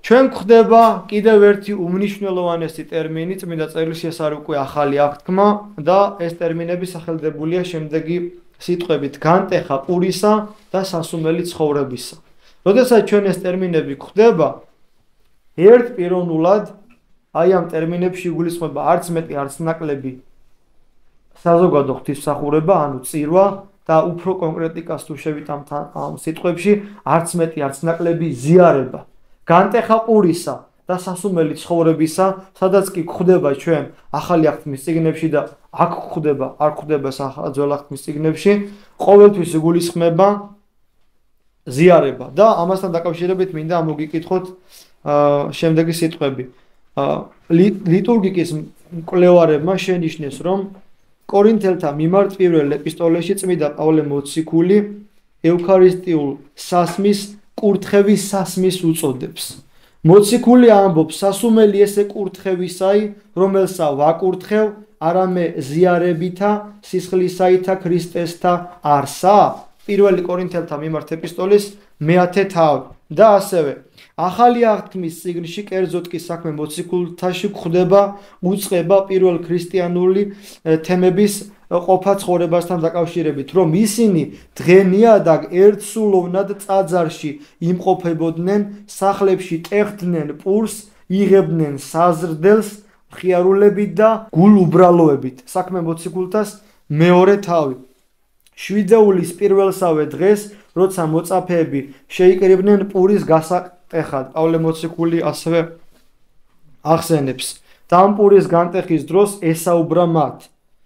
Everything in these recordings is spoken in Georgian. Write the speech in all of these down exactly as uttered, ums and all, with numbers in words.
ჩვენ გვხდება კიდევ ერთი უმნიშვნელოვანესი ტერმინი წმინდა წერილში ეს არის უკვე ახალი აღთქმა და ეს ტერმინები სახელდებულია შემდეგი სიტყვებით განტეხა პურისა და სასუმელი ცხოვრებისა. როდესაც ჩვენ ეს ტერმინები გვხდება ერთპიროვნულად აი ამ ტერმინებში იგულისხმება არც მეტი არც ნაკლები საზოგადო ღვთისმსახურება, ანუ წირვა და უფრო კონკრეტიკას თუ შევით ამ სიტყვებში არც მეტი არც ნაკლები ზიარება. განტეხა პურისა და სასუმელი ცხოვრებისა, სადაც კი გვხდება ჩვენ ახალი აღთქმის წიგნებში და აქ გვხდება, არ გვხდება ძველ აღთქმის წიგნებში, ყოველთვის იგულისხმება ზიარება და ამასთან დაკავშირებით მინდა მოგიკითხოთ შემდეგი სიტყვები. ლიტურგიკის მკვლევარებმა შენიშნეს, რომ კორინთელთა მიმართ პირველ ეპისტოლეში წმინდა პავლე მოციქული ევქარისტიულ სასმის კურთხევის სასმის უწოდებს. მოციქული ამბობს, სასუმელი ესე კურთხევისაი, რომელსა ვაკურთხევ, არამე ზიარებითა, სისხლისაითა ქრისტესთა არსა. პირველი კორინთელთა მიმართ ეპისტოლის მეათე თავი და ასევე ახალი აღთქმის წიგნში კერძოდ კი საქმე მოციქულთაში გვხდება უწყება პირველ ქრისტიანული თემების ყოფა ცხოვრებასთან დაკავშირებით, რომ ისინი დღენიადაგ ერთსულოვნად წაძარში იმყოფებოდნენ, სახლებში ტეხდნენ პურს, იღებდნენ საზრდელს მხიარულებით და გულუბრალოებით. საქმე მოციქულთას მეორე თავი. შვიდეულის პირველსავე დღეს, როცა მოწაფეები შეიკრიბნენ პურის გასატეხად, პავლე მოციქული ასევე ახსენებს. და ამ პურის განტეხის დროს ესაუბრა მათ.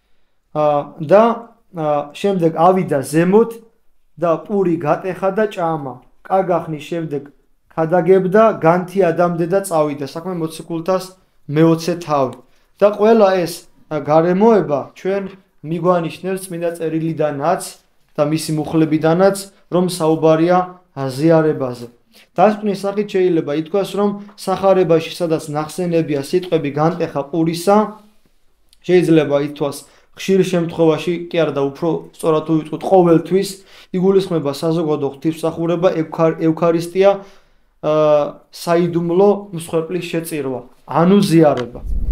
და შემდეგ ავიდა ზემოთ და პური გატეხა და ჭამა. კაგახნის შემდეგ ქადაგებდა, განთი ადამდე და წავიდა. საქმე მოციქულთას მეოცე თავი. და ყველა ეს გარემოება ჩვენ მიგვანიშნებს წმინდა წერილიდანაც და მისი მუხლებიდანაც, რომ საუბარია ზიარებაზე. დასკვნის სახით შეიძლება ითქვას, რომ სახარებაში, სადაც ნახსენებია სიტყვები განტეხა პურისა, შეიძლება ითქვას ხშირ შემთხვევაში, კი არა და უფრო სწორად თუ ვიტყვით ყოველთვის, იგულისხმება საზოგადო ღვთისმსახურება, ევქარისტია, საიდუმლო მსხვერპლის შეწირვა, ანუ ზიარება.